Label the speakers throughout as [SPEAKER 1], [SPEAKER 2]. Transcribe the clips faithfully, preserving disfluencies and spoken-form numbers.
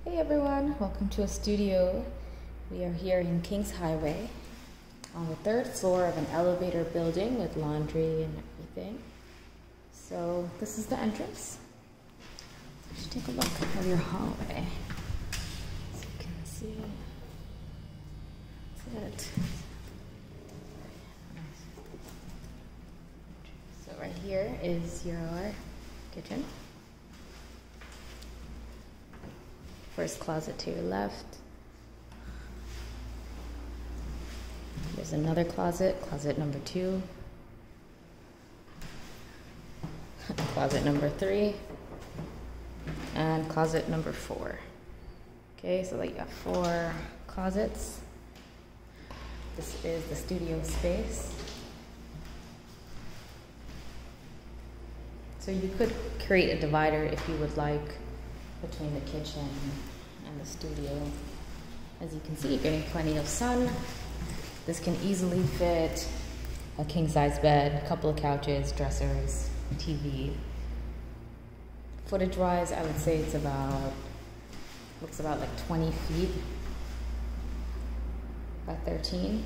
[SPEAKER 1] Hey everyone, welcome to a studio. We are here in Kings Highway on the third floor of an elevator building with laundry and everything. So this is the entrance. Let's take a look at your hallway so you can see. That's it. So right here is your kitchen. First closet to your left. There's another closet, closet number two. Closet number three. And closet number four. Okay, so like you have four closets. This is the studio space. So you could create a divider if you would like between the kitchen and the studio. As you can see, you're getting plenty of sun. This can easily fit a king-size bed, a couple of couches, dressers, T V. Footage-wise, I would say it's about, looks about like twenty feet by thirteen.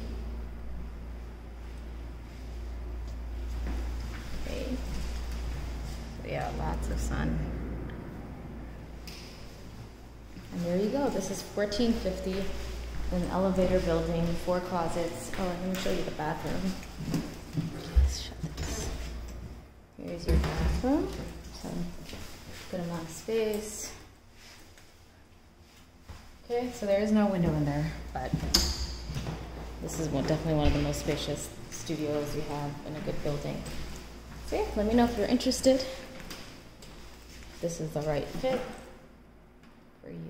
[SPEAKER 1] Okay. So yeah, lots of sun. And there you go. This is fourteen fifty, an elevator building, four closets. Oh, let me show you the bathroom. Let's shut this. Here's your bathroom. So good amount of space. Okay, so there is no window in there, but this is one, definitely one of the most spacious studios you have in a good building. So yeah, let me know if you're interested. This is the right fit for you.